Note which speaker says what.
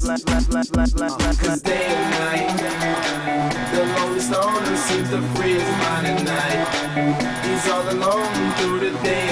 Speaker 1: Cause day and night, the lonely stoner seems to free his mind at night. He's all alone through the day